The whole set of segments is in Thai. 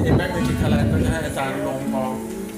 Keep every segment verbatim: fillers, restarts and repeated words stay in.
อ็มแม็กเป็นจิตอะไรก็จะให้อาจารย์ลงกอง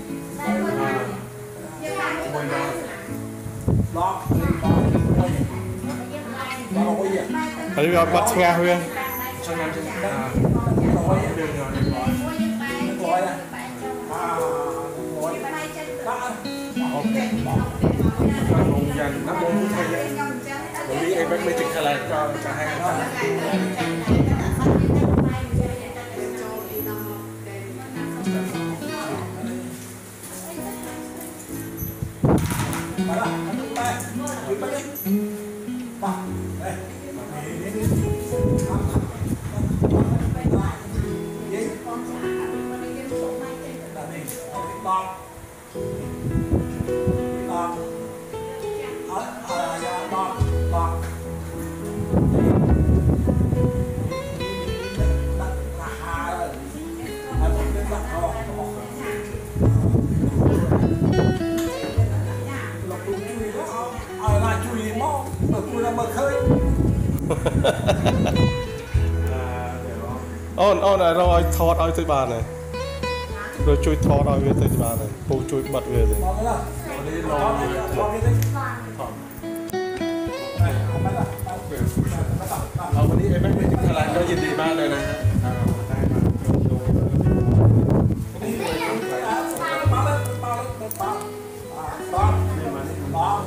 บนน้องล็อกล็อกล็อกไว้ยังอันนี้เราบัดงาเพื่อนช่างงานช่างงานร้อยเดือนเดียวร้อยอ่ะอ่าร้อยโอเคลงยันน้ำลงไทยวันนี้เอ็มแม็กเป็นจิตอะไรก็จะให้อาจารย์มาละมาดูไปดูไปเลยมาเอ้ยนี่นี่นี่ทำทำยิงตอนนี้ตอนนี้ตอนตอนเอาอะไรอย่าตอนตอนราคาเลยไอ้ผมเป็นราคาเอาละจุยมองเมื่อกูเราเมื่อเคยอ้อนอ้อนเราเอาทอดเอาที่บ้านเลยเราช่วยทอดเอาไว้ที่บ้านเลยปูช่วยบัดไว้เลยวันนี้ลองทอดเอาวันนี้เอ็มแม็กเป็นจิตอะไรก็ยินดีมากเลยนะฮะได้มาดูนี่เลยมาเลยมาเลยมาบ้านนี่มานี่บ้าน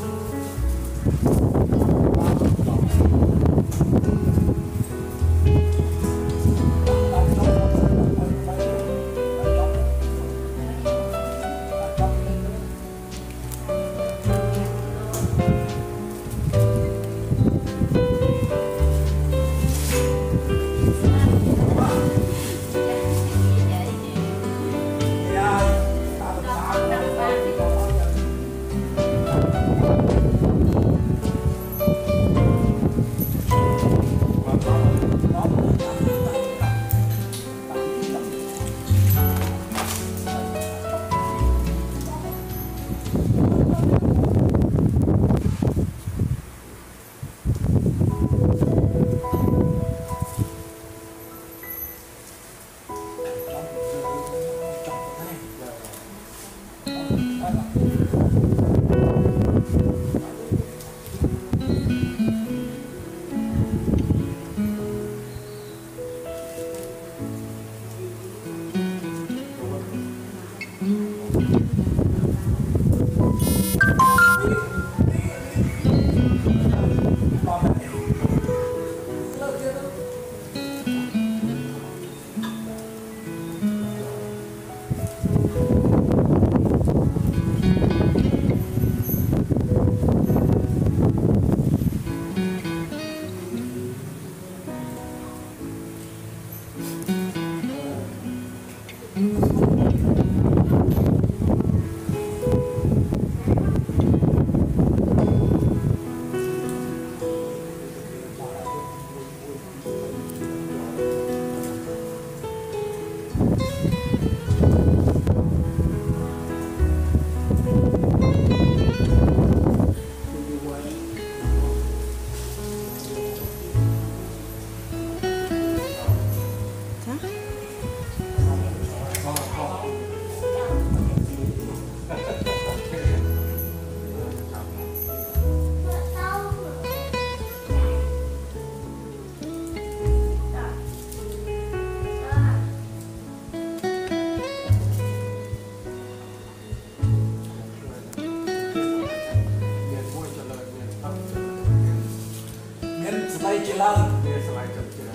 Selain jalan, selain jalan,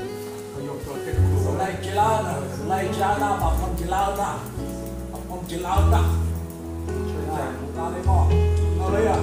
selain jalan, selain jalan, apa jalan dah, apa jalan dah. Bukan lemo, apa ya?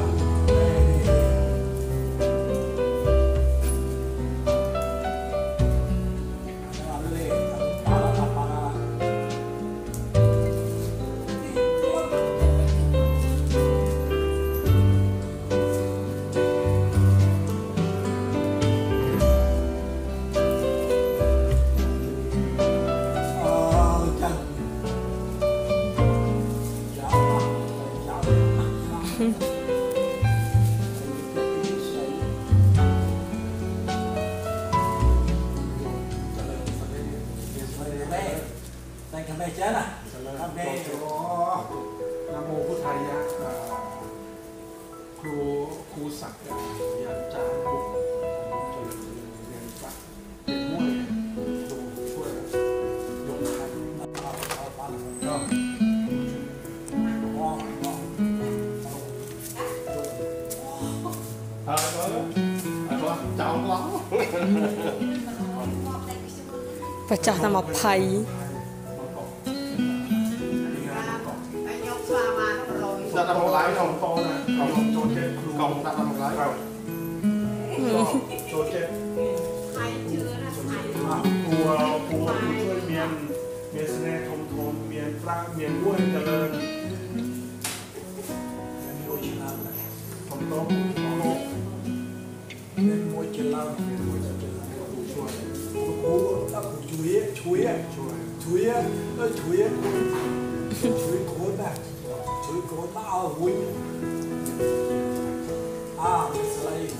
ทำไมเจ้าน่ะทำไมโอ้นโมพุทธายะครูครูศักดิ์ยันจาบุกจนเรียนพระเป็นมวยดูช่วยยงคันเอาเอาฟังก็มองมองเอาเอาเอาเอาเจ้าล้อประจักษ์นำมาภัย đặt ra một lái không to nè không trốn chết không đặt ra một lái không trốn chết cua cuaช่วยเมียนเมียนเสน่ห์ทมทมเมียนปลาเมียนบ้วยเจริญมวยเจริญทมทมเมียนมวยเจริญเมียนมวยเจริญช่วยกูถ้ากูช่วยช่วยช่วยช่วยเออช่วยช่วยคนน่ะช่วยคนมาเอาหุ่นอ่าสไลด์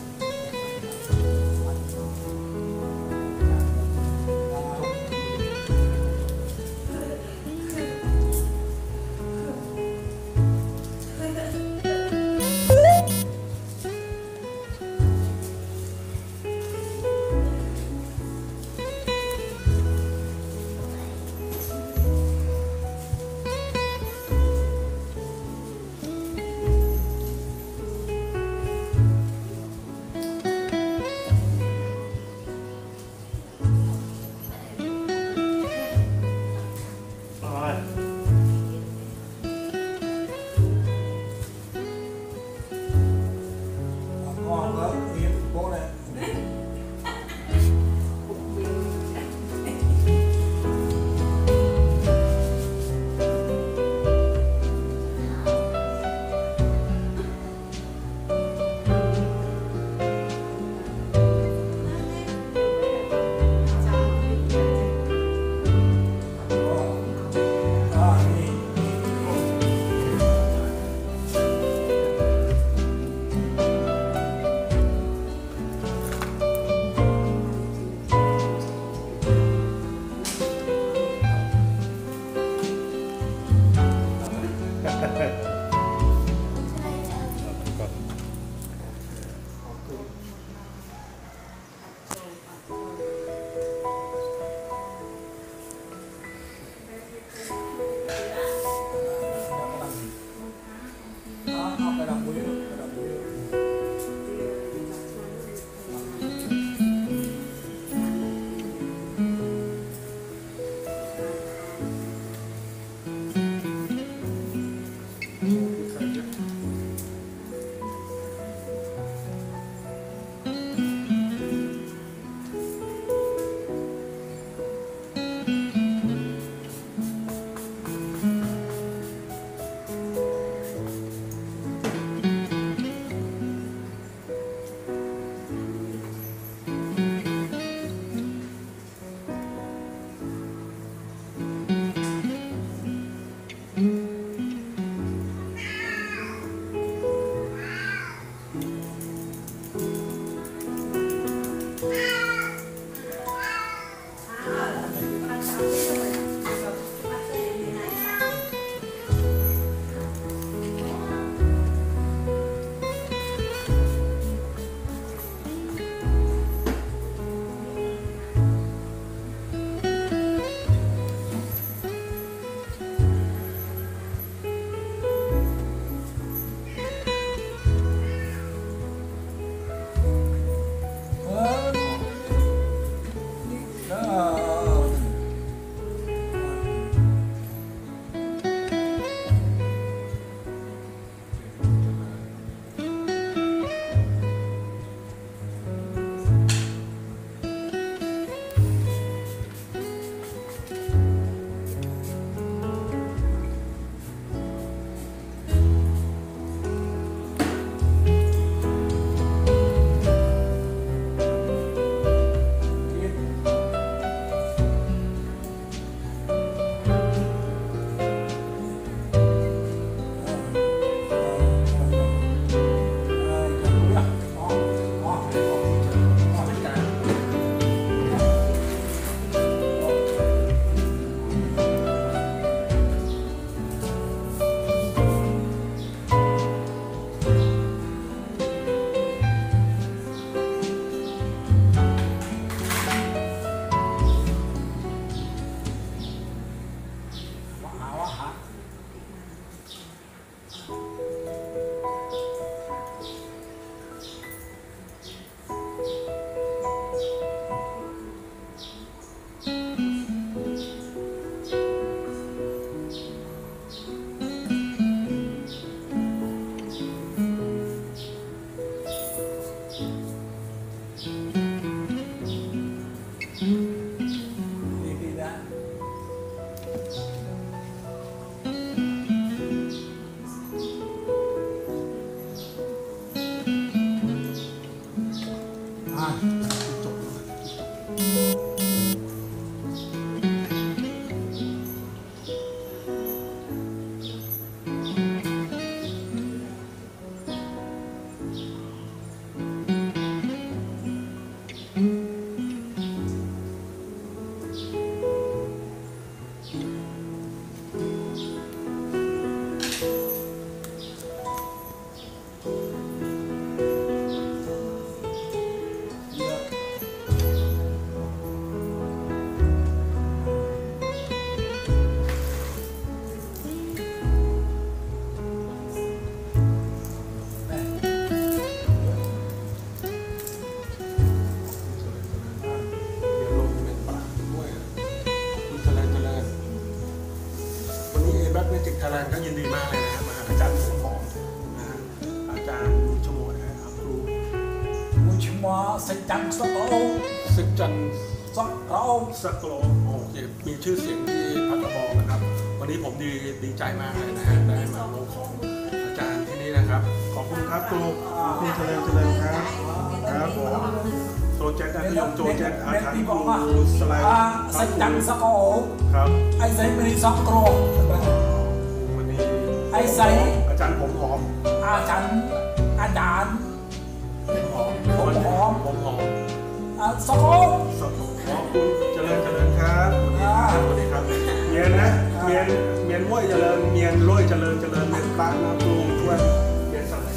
รัฐเมจิกไทยแลนด์ก็ยินดีมากเลยนะมาหาอาจารย์ผมหอมนะฮะอาจารย์ชโมยนะครับครูมุชมาสัจจังสักโลศึกจันทร์สักโลสักโลโอเคมีชื่อเสียงที่พัทบองนะครับวันนี้ผมดีดีใจมากเลยนะฮะได้มาลงของอาจารย์ที่นี่นะครับขอบคุณครับครูครูเจริญเจริญครับครับผมโจแจ็คนะพี่ยมโจแจ็คอาจารย์ครูสไลด์สัจจังสักโลครับไอ้ใส่ไม่ได้สักโลวันนี้ไอ้ใส่อาจารย์ผมหอมอาจารย์อาจารย์หอมผมหอมผมหอมสักโลขอบคุณเจริญเจริญครับสวัสดีครับเมียนนะเมียนเมียนห้วยเจริญเมียนร้อยเจริญเจริญเมียนปากนะครูช่วยเมียนสั่ง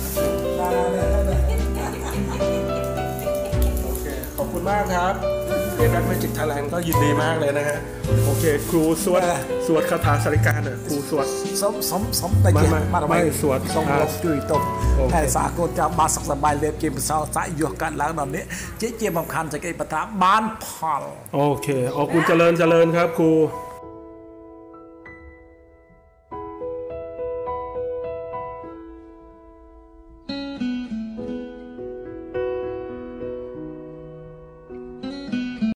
โอเคขอบคุณมากครับเรียนรัฐเมจิกไทยแลนด์ก็ยินดีมากเลยนะฮะโอเคครูสวดสวดคาถาสาริกาเนี่ยครูสวดสมสมสมแต่เกี่ยมาทำไมไม่สวดส่งลบจุยตกโอเคแต่สากลจะมาสักสบายเล็บเกมเศร้าสายอยู่กันแล้วตอนนี้เจ๊เจียมคันจะเกิดปัญหาบ้านพอลโอเคขอบคุณเจริญเจริญครับครู